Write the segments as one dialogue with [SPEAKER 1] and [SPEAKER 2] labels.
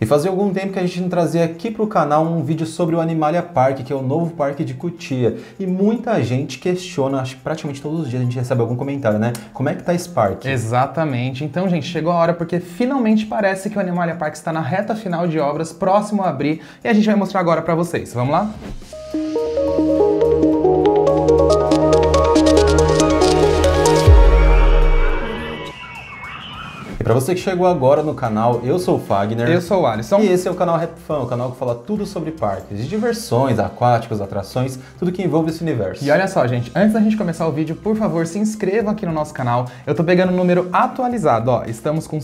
[SPEAKER 1] E fazia algum tempo que a gente não trazia aqui para o canal um vídeo sobre o Animalia Park, que é o novo parque de Cotia. E muita gente questiona, acho que praticamente todos os dias a gente recebe algum comentário, né? Como é que tá esse parque?
[SPEAKER 2] Exatamente. Então, gente, chegou a hora porque finalmente parece que o Animalia Park está na reta final de obras, próximo a abrir, e a gente vai mostrar agora para vocês. Vamos lá?
[SPEAKER 1] E pra você que chegou agora no canal, eu sou o Fagner.
[SPEAKER 2] Eu sou o Alisson.
[SPEAKER 1] E esse é o canal Rap Fan, o canal que fala tudo sobre parques, de diversões, aquáticos, atrações, tudo que envolve esse universo.
[SPEAKER 2] E olha só, gente, antes da gente começar o vídeo, por favor, se inscrevam aqui no nosso canal. Eu tô pegando o número atualizado, ó. Estamos com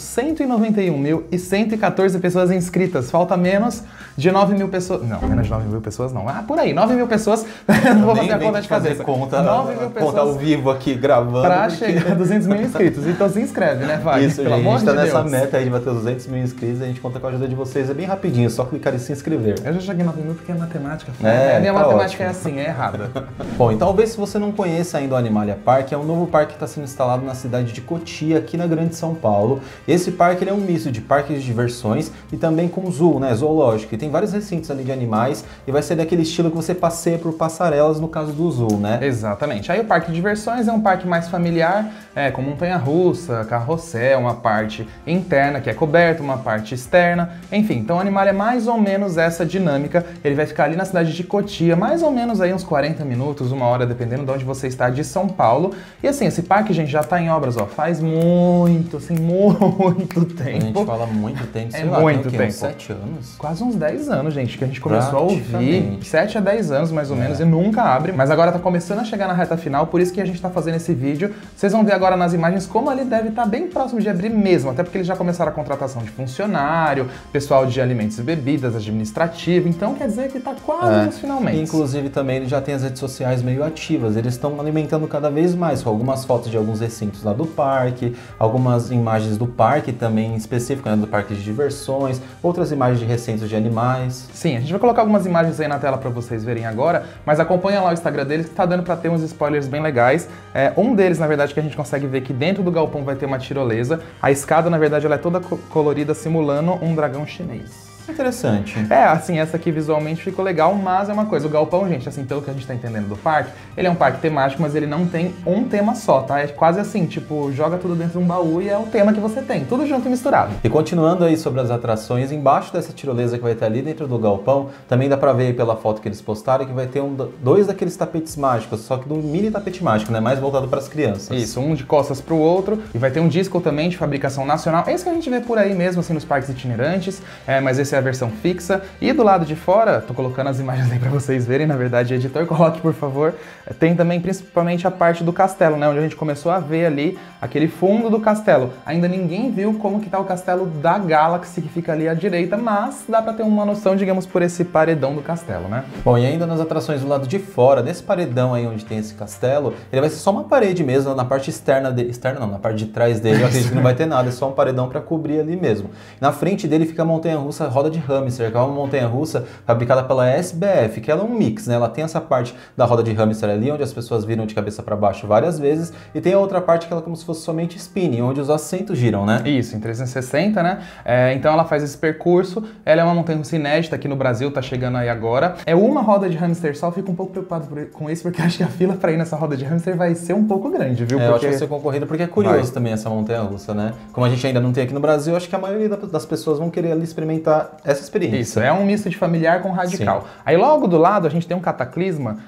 [SPEAKER 2] 191.114 pessoas inscritas. Falta menos de 9 mil pessoas. Não, menos de 9 mil pessoas não. Ah, por aí, 9 mil pessoas. Não vou fazer a conta de cabeça.
[SPEAKER 1] 9 mil pessoas. Conta ao vivo aqui, gravando.
[SPEAKER 2] Pra chegar a 200 mil inscritos. Então se inscreve, né, Fagner?
[SPEAKER 1] Isso, gente. A gente tá nessa meta aí de bater os 200 mil inscritos, a gente conta com a ajuda de vocês, é bem rapidinho, só clicar em se inscrever.
[SPEAKER 2] Eu já cheguei em 9 mil porque é matemática.
[SPEAKER 1] A
[SPEAKER 2] minha matemática é assim, é errada.
[SPEAKER 1] Bom, e talvez se você não conheça ainda o Animalia Park, é um novo parque que está sendo instalado na cidade de Cotia, aqui na Grande São Paulo. Esse parque ele é um misto de parques de diversões e também com zoo, né, zoológico. E tem vários recintos ali de animais e vai ser daquele estilo que você passeia por passarelas no caso do zoo, né?
[SPEAKER 2] Exatamente. Aí o parque de diversões é um parque mais familiar, com montanha-russa, carrossel, uma parte interna que é coberta, uma parte externa, enfim. Então o Animalia é mais ou menos essa dinâmica. Ele vai ficar ali na cidade de Cotia, mais ou menos aí uns 40 minutos, uma hora, dependendo de onde você está, de São Paulo. E assim, esse parque, gente, já tá em obras, ó, faz muito, assim, muito tempo.
[SPEAKER 1] A gente fala muito tempo, sei
[SPEAKER 2] é
[SPEAKER 1] lá,
[SPEAKER 2] muito tempo.
[SPEAKER 1] Uns 7 anos?
[SPEAKER 2] Quase uns 10 anos, gente, que a gente começou a ouvir. 7 a 10 anos, mais ou menos, e nunca abre. Mas agora tá começando a chegar na reta final, por isso que a gente tá fazendo esse vídeo. Vocês vão ver agora nas imagens como ele deve estar bem próximo de abrir mesmo, até porque eles já começaram a contratação de funcionário, pessoal de alimentos e bebidas, administrativo, então quer dizer que tá quase nos finalmente.
[SPEAKER 1] Inclusive também ele já tem as redes sociais meio ativas, eles estão alimentando cada vez mais, com algumas fotos de alguns recintos lá do parque, algumas imagens do parque também específico, né, do parque de diversões, outras imagens de recintos de animais.
[SPEAKER 2] Sim, a gente vai colocar algumas imagens aí na tela para vocês verem agora, mas acompanha lá o Instagram deles que tá dando para ter uns spoilers bem legais. Um deles, na verdade, que a gente consegue ver que dentro do galpão vai ter uma tirolesa, a escada, na verdade, ela é toda colorida simulando um dragão chinês.
[SPEAKER 1] Interessante.
[SPEAKER 2] Assim, essa aqui visualmente ficou legal, mas é uma coisa, o galpão, gente, assim, pelo que a gente tá entendendo do parque, ele é um parque temático, mas ele não tem um tema só, tá? É quase assim, tipo, joga tudo dentro de um baú e é o tema que você tem, tudo junto e misturado.
[SPEAKER 1] E continuando aí sobre as atrações, embaixo dessa tirolesa que vai estar ali dentro do galpão, também dá pra ver aí pela foto que eles postaram que vai ter dois daqueles tapetes mágicos, só que do mini tapete mágico, né? Mais voltado para as crianças.
[SPEAKER 2] Isso, um de costas pro outro, e vai ter um disco também de fabricação nacional, esse que a gente vê por aí mesmo, assim, nos parques itinerantes, mas esse é a versão fixa. E do lado de fora, tô colocando as imagens aí pra vocês verem, na verdade, editor, coloque por favor, tem também principalmente a parte do castelo, né, onde a gente começou a ver ali aquele fundo do castelo. Ainda ninguém viu como que tá o castelo da Galaxy, que fica ali à direita, mas dá pra ter uma noção, digamos, por esse paredão do castelo, né?
[SPEAKER 1] Bom, e ainda nas atrações do lado de fora, nesse paredão aí onde tem esse castelo, ele vai ser só uma parede mesmo, na parte externa dele, na parte de trás dele, eu acredito que não vai ter nada, é só um paredão pra cobrir ali mesmo. Na frente dele fica a montanha-russa Roda de Hamster, que é uma montanha-russa fabricada pela SBF, que ela é um mix, né? Ela tem essa parte da roda de hamster ali, onde as pessoas viram de cabeça para baixo várias vezes, e tem a outra parte que ela é como se fosse somente spinning, onde os assentos giram, né?
[SPEAKER 2] Isso, em 360, né? Então ela faz esse percurso, ela é uma montanha-russa inédita aqui no Brasil, tá chegando aí agora. É uma roda de hamster só, fico um pouco preocupado com isso, porque acho que a fila para ir nessa roda de hamster vai ser um pouco grande, viu?
[SPEAKER 1] Eu acho que vai ser concorrida, porque é curioso também essa montanha-russa, né? Como a gente ainda não tem aqui no Brasil, acho que a maioria das pessoas vão querer ali experimentar essa experiência.
[SPEAKER 2] Isso, é um misto de familiar com radical. Sim. Aí logo do lado a gente tem um cataclisma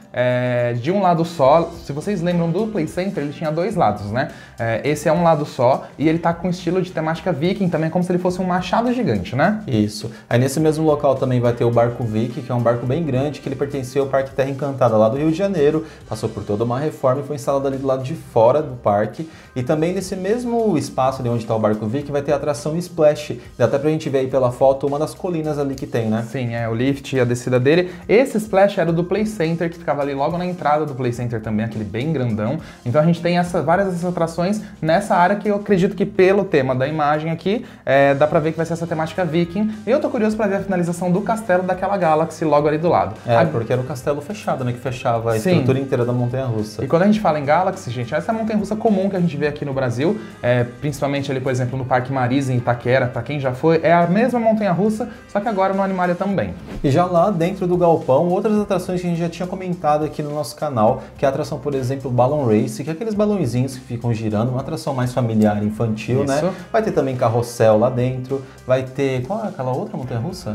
[SPEAKER 2] de um lado só. Se vocês lembram do Play Center, ele tinha dois lados, né? Esse é um lado só e ele tá com estilo de temática viking também, como se ele fosse um machado gigante, né?
[SPEAKER 1] Isso. Aí nesse mesmo local também vai ter o barco Viking, que é um barco bem grande, que ele pertenceu ao Parque Terra Encantada lá do Rio de Janeiro, passou por toda uma reforma e foi instalado ali do lado de fora do parque. E também nesse mesmo espaço ali onde está o barco Viking vai ter a atração Splash. Dá até pra gente ver aí pela foto uma das colinas ali que tem, né?
[SPEAKER 2] Sim, o lift e a descida dele. Esse Splash era do Play Center, que ficava ali logo na entrada do Play Center também, aquele bem grandão. Então a gente tem várias dessas atrações nessa área que eu acredito que pelo tema da imagem aqui, dá pra ver que vai ser essa temática viking. E eu tô curioso pra ver a finalização do castelo daquela Galaxy logo ali do lado.
[SPEAKER 1] Porque era um castelo fechado, né? Que fechava a estrutura inteira da montanha-russa.
[SPEAKER 2] E quando a gente fala em Galaxy, gente, essa é a montanha-russa comum que a gente vê aqui no Brasil, principalmente ali, por exemplo, no Parque Marisa em Itaquera, pra quem já foi, é a mesma montanha-russa só que agora no Animalia também.
[SPEAKER 1] E já lá dentro do galpão, outras atrações que a gente já tinha comentado aqui no nosso canal, que é a atração, por exemplo, Balloon Race, que é aqueles balõezinhos que ficam girando, uma atração mais familiar, infantil, né? Vai ter também carrossel lá dentro, vai ter... Qual é aquela outra montanha-russa?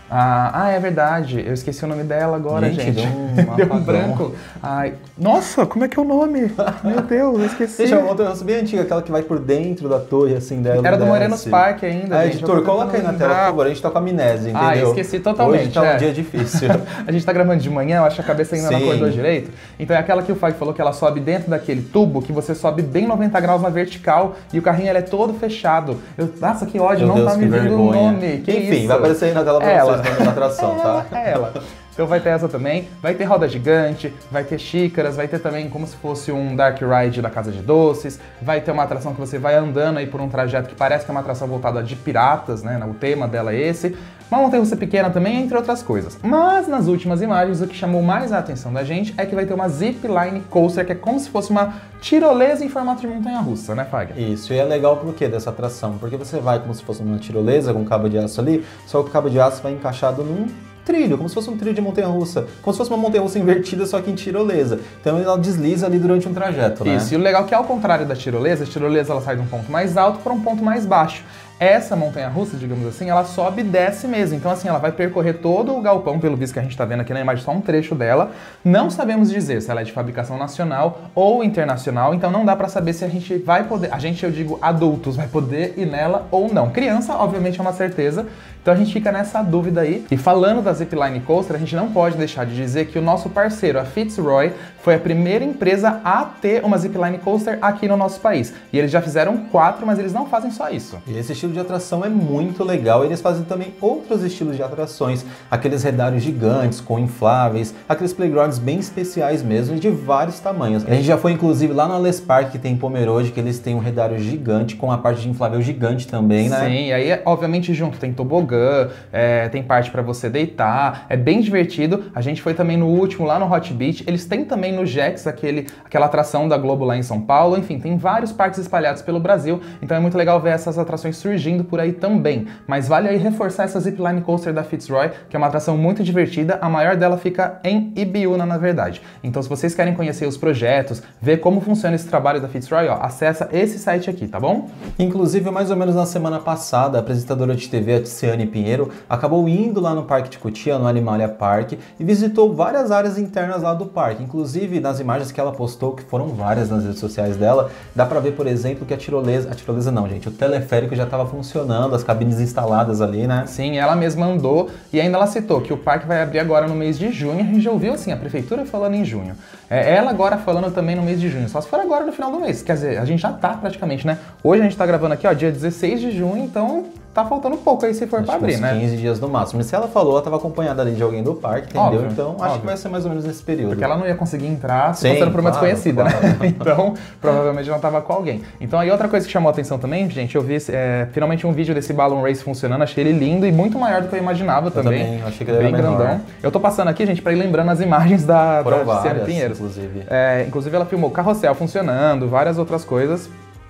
[SPEAKER 2] É verdade. Eu esqueci o nome dela agora, gente.
[SPEAKER 1] Deu
[SPEAKER 2] um branco. Ai, nossa, como é que é o nome? Meu Deus, eu esqueci.
[SPEAKER 1] Deixa uma montanha-russa bem antiga, aquela que vai por dentro da torre, assim, dela.
[SPEAKER 2] Era do Morenos Park ainda, gente.
[SPEAKER 1] Editor, coloca aí na tela, por favor. A gente tá com amnésia, entendeu?
[SPEAKER 2] Esqueci totalmente.
[SPEAKER 1] Hoje tá um dia difícil.
[SPEAKER 2] A gente tá gravando de manhã, eu acho que a cabeça ainda não acordou direito. Então é aquela que o Fag falou que ela sobe dentro daquele tubo, que você sobe bem 90 graus na vertical e o carrinho ele é todo fechado. Nossa, que ódio, não tá me vendo o nome.
[SPEAKER 1] Enfim, vai aparecer aí na tela pra vocês na atração, tá?
[SPEAKER 2] É ela. Então vai ter essa também, vai ter roda gigante, vai ter xícaras, vai ter também como se fosse um dark ride da Casa de Doces, vai ter uma atração que você vai andando aí por um trajeto que parece que é uma atração voltada de piratas, né? O tema dela é esse. Uma montanha-russa pequena também, entre outras coisas. Mas nas últimas imagens, o que chamou mais a atenção da gente é que vai ter uma zipline coaster, que é como se fosse uma tirolesa em formato de montanha-russa, né, Fag?
[SPEAKER 1] Isso, e é legal por quê dessa atração? Porque você vai como se fosse uma tirolesa com cabo de aço ali, só que o cabo de aço vai encaixado num trilho, como se fosse um trilho de montanha-russa, como se fosse uma montanha-russa invertida, só que em tirolesa. Então ela desliza ali durante um trajeto, né?
[SPEAKER 2] Isso, e o legal é que ao contrário da tirolesa, a tirolesa ela sai de um ponto mais alto para um ponto mais baixo. Essa montanha-russa, digamos assim, ela sobe e desce mesmo. Então, assim, ela vai percorrer todo o galpão, pelo visto que a gente tá vendo aqui na imagem, só um trecho dela. Não sabemos dizer se ela é de fabricação nacional ou internacional, então não dá pra saber se a gente vai poder... A gente, eu digo, adultos, vai poder ir nela ou não. Criança, obviamente, é uma certeza. Então a gente fica nessa dúvida aí. E falando da Zipline Coaster, a gente não pode deixar de dizer que o nosso parceiro, a Fitzroy, foi a primeira empresa a ter uma Zipline Coaster aqui no nosso país. E eles já fizeram 4, mas eles não fazem só isso.
[SPEAKER 1] E esse estilo de atração é muito legal. Eles fazem também outros estilos de atrações. Aqueles redários gigantes com infláveis, aqueles playgrounds bem especiais mesmo, de vários tamanhos. A gente já foi inclusive lá no Alès Park, que tem em Pomerode, que eles têm um redário gigante com a parte de inflável gigante também, né?
[SPEAKER 2] Sim, e aí obviamente junto tem tobogã, tem parte para você deitar, é bem divertido. A gente foi também no último, lá no Hot Beach, eles têm também no Jax, aquela atração da Globo lá em São Paulo, enfim, tem vários parques espalhados pelo Brasil, então é muito legal ver essas atrações surgindo por aí também. Mas vale aí reforçar essa Zipline Coaster da Fitzroy, que é uma atração muito divertida, a maior dela fica em Ibiúna, na verdade. Então se vocês querem conhecer os projetos, ver como funciona esse trabalho da Fitzroy, acessa esse site aqui, tá bom?
[SPEAKER 1] Inclusive, mais ou menos na semana passada, a apresentadora de TV, a Tiziane Pinheiro, acabou indo lá no Parque de Cotia, no Animalia Park, e visitou várias áreas internas lá do parque. Inclusive, nas imagens que ela postou, que foram várias nas redes sociais dela, dá pra ver, por exemplo, que a tirolesa não, gente, o teleférico já estava funcionando, as cabines instaladas ali, né?
[SPEAKER 2] Sim, ela mesma andou, e ainda ela citou que o parque vai abrir agora no mês de junho. A gente já ouviu, assim, a prefeitura falando em junho. Ela agora falando também no mês de junho, só se for agora no final do mês. Quer dizer, a gente já tá praticamente, né? Hoje a gente tá gravando aqui, dia 16 de junho, então tá faltando pouco aí se for pra abrir, né?
[SPEAKER 1] 15 dias no máximo. E se ela falou, ela tava acompanhada ali de alguém do parque, entendeu?
[SPEAKER 2] Óbvio,
[SPEAKER 1] então acho que vai ser mais ou menos nesse período.
[SPEAKER 2] Porque ela não ia conseguir entrar se passando por uma desconhecida, né? Então, provavelmente não tava com alguém. Então aí outra coisa que chamou a atenção também, gente, eu vi finalmente um vídeo desse Balloon Race funcionando, achei ele lindo e muito maior do que eu imaginava também.
[SPEAKER 1] Eu achei que ele era bem
[SPEAKER 2] grandão. Eu tô passando aqui, gente, pra ir lembrando as imagens da Tiziane Pinheiro. Inclusive ela filmou carrossel funcionando, várias outras coisas.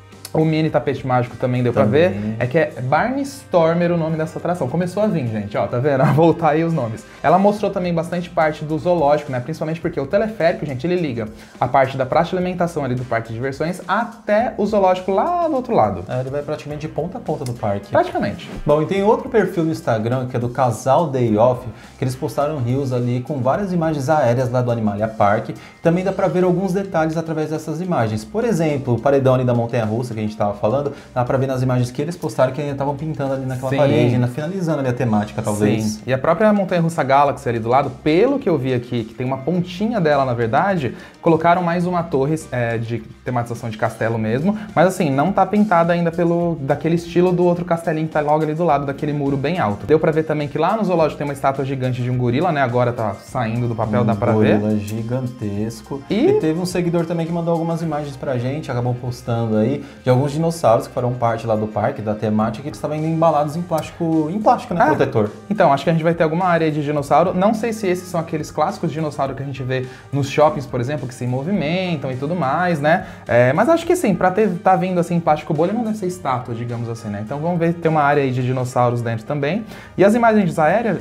[SPEAKER 2] O mini tapete mágico também deu pra ver. É que é Barnstormer o nome dessa atração. Começou a vir, gente, ó, tá vendo? A voltar aí os nomes. Ela mostrou também bastante parte do zoológico, né? Principalmente porque o teleférico, gente, ele liga a parte da praça de alimentação ali do parque de diversões até o zoológico lá do outro lado.
[SPEAKER 1] Ele vai praticamente de ponta a ponta do parque.
[SPEAKER 2] Praticamente.
[SPEAKER 1] Bom, e tem outro perfil no Instagram, que é do Casal Day Off, que eles postaram reels ali com várias imagens aéreas lá do Animalia Park. Também dá pra ver alguns detalhes através dessas imagens. Por exemplo, o paredão ali da montanha-russa, que a gente tava falando, dá pra ver nas imagens que eles postaram que ainda estavam pintando ali naquela parede, ainda finalizando ali a temática, talvez.
[SPEAKER 2] Sim. E a própria montanha-russa Galaxy ali do lado, pelo que eu vi aqui, que tem uma pontinha dela, na verdade, colocaram mais uma torre de tematização de castelo mesmo, mas assim, não tá pintada ainda daquele estilo do outro castelinho que tá logo ali do lado, daquele muro bem alto. Deu pra ver também que lá no zoológico tem uma estátua gigante de um gorila, né? Agora tá saindo do papel, dá pra ver.
[SPEAKER 1] Um gorila gigantesco. E teve um seguidor também que mandou algumas imagens pra gente, acabou postando aí, de alguns dinossauros que farão parte lá do parque, da temática, que eles estavam indo embalados em plástico, né, protetor.
[SPEAKER 2] Então, acho que a gente vai ter alguma área de dinossauro. Não sei se esses são aqueles clássicos dinossauros que a gente vê nos shoppings, por exemplo, que se movimentam e tudo mais, né? Mas acho que sim, pra tá vindo assim plástico bolha, não deve ser estátua, digamos assim, né? Então vamos ver, tem uma área aí de dinossauros dentro também. E as imagens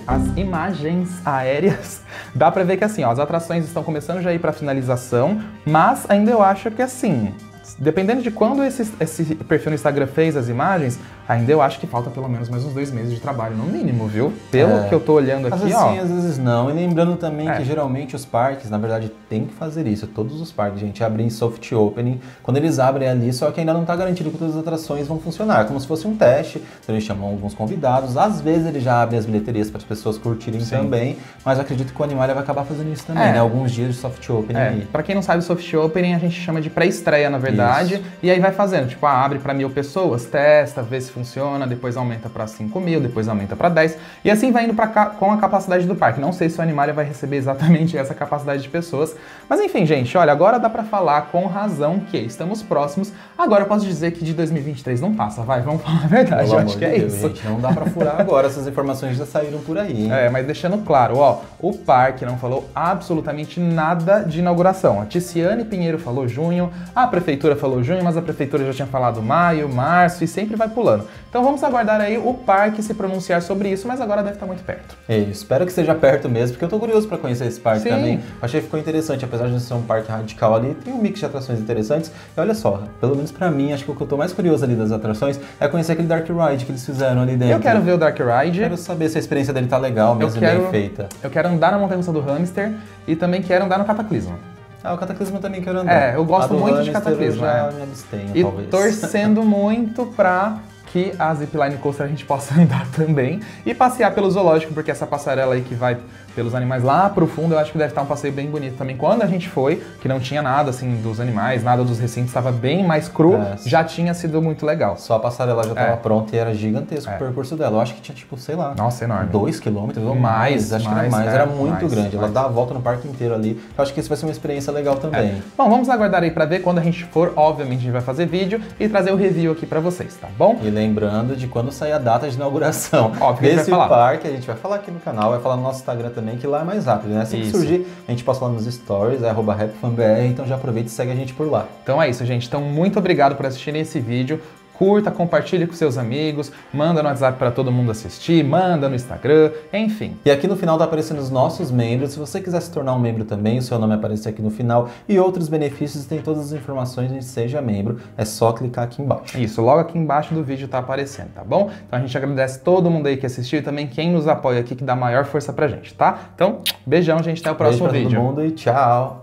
[SPEAKER 2] aéreas, dá pra ver que assim, ó, as atrações estão começando já a ir pra finalização, mas ainda eu acho que assim, dependendo de quando esse perfil no Instagram fez as imagens, ainda eu acho que falta pelo menos mais uns 2 meses de trabalho, no mínimo, viu? Pelo que eu tô olhando aqui,
[SPEAKER 1] às vezes
[SPEAKER 2] ó.
[SPEAKER 1] Sim, às vezes não. E lembrando também que geralmente os parques, na verdade, tem que fazer isso. Todos os parques, gente, abrem soft opening. Quando eles abrem ali, só que ainda não tá garantido que todas as atrações vão funcionar. Como se fosse um teste. Então eles chamam alguns convidados. Às vezes eles já abrem as bilheterias para as pessoas curtirem também. Mas eu acredito que o Animalia vai acabar fazendo isso também, né? Alguns dias de soft opening aí.
[SPEAKER 2] Pra quem não sabe, soft opening a gente chama de pré-estreia, na verdade. Isso. E aí vai fazendo, tipo, abre para 1000 pessoas, testa, vê se funciona, depois aumenta para 5.000, depois aumenta para 10. E assim vai indo com a capacidade do parque. Não sei se o Animalia vai receber exatamente essa capacidade de pessoas. Mas enfim, gente, olha, agora dá para falar com razão que estamos próximos. Agora eu posso dizer que de 2023 não passa, vamos falar a verdade. Eu acho que é isso.
[SPEAKER 1] Gente, não dá para furar agora, essas informações já saíram por aí, hein?
[SPEAKER 2] Mas deixando claro, ó, o parque não falou absolutamente nada de inauguração. A Ticiane Pinheiro falou junho, a prefeitura falou junho, mas a prefeitura já tinha falado maio, março e sempre vai pulando. Então vamos aguardar aí o parque se pronunciar sobre isso, mas agora deve estar muito perto.
[SPEAKER 1] Espero que esteja perto mesmo, porque eu tô curioso para conhecer esse parque também. Achei que ficou interessante, apesar de ser um parque radical ali, tem um mix de atrações interessantes. E olha só, pelo menos para mim, acho que o que eu tô mais curioso ali das atrações é conhecer aquele Dark Ride que eles fizeram ali dentro.
[SPEAKER 2] Eu quero ver o Dark Ride.
[SPEAKER 1] Quero saber se a experiência dele tá legal mesmo, bem feita.
[SPEAKER 2] Eu quero andar na montanha-russa do Hamster e também quero andar no Cataclismo.
[SPEAKER 1] O Cataclismo também quero andar.
[SPEAKER 2] Eu gosto muito de Cataclismo.
[SPEAKER 1] Eu já me abstenho,
[SPEAKER 2] e
[SPEAKER 1] talvez.
[SPEAKER 2] Torcendo muito pra que a Zipline Coaster a gente possa andar também e passear pelo zoológico, porque essa passarela aí que vai pelos animais lá pro fundo, eu acho que deve estar um passeio bem bonito também. Quando a gente foi, que não tinha nada assim dos animais, nada dos recintos, estava bem mais cru, já tinha sido muito legal.
[SPEAKER 1] Só a passarela já estava pronta e era gigantesco o percurso dela. Eu acho que tinha tipo, sei lá,
[SPEAKER 2] nossa, enorme.
[SPEAKER 1] 2 quilômetros ou mais, acho que era mais, era muito grande. Ela dá a volta no parque inteiro ali. Eu acho que isso vai ser uma experiência legal também.
[SPEAKER 2] Bom, vamos aguardar aí pra ver quando a gente for, obviamente a gente vai fazer vídeo e trazer o review aqui pra vocês, tá bom?
[SPEAKER 1] E lembrando de quando sair a data de inauguração desse parque, a gente vai falar aqui no canal, vai falar no nosso Instagram também, que lá é mais rápido, né? Assim que surgir, a gente posta lá nos stories, @rapfanbr, então já aproveita e segue a gente por lá.
[SPEAKER 2] Então é isso, gente. Então muito obrigado por assistirem esse vídeo. Curta, compartilhe com seus amigos, manda no WhatsApp para todo mundo assistir, manda no Instagram, enfim.
[SPEAKER 1] E aqui no final tá aparecendo os nossos membros. Se você quiser se tornar um membro também, o seu nome aparece aqui no final. E outros benefícios, tem todas as informações de Seja Membro. É só clicar aqui embaixo.
[SPEAKER 2] Isso, logo aqui embaixo do vídeo tá aparecendo, tá bom? Então a gente agradece todo mundo aí que assistiu e também quem nos apoia aqui, que dá maior força pra gente, tá? Então, beijão, gente, até o próximo vídeo.
[SPEAKER 1] Beijo pra todo mundo e tchau!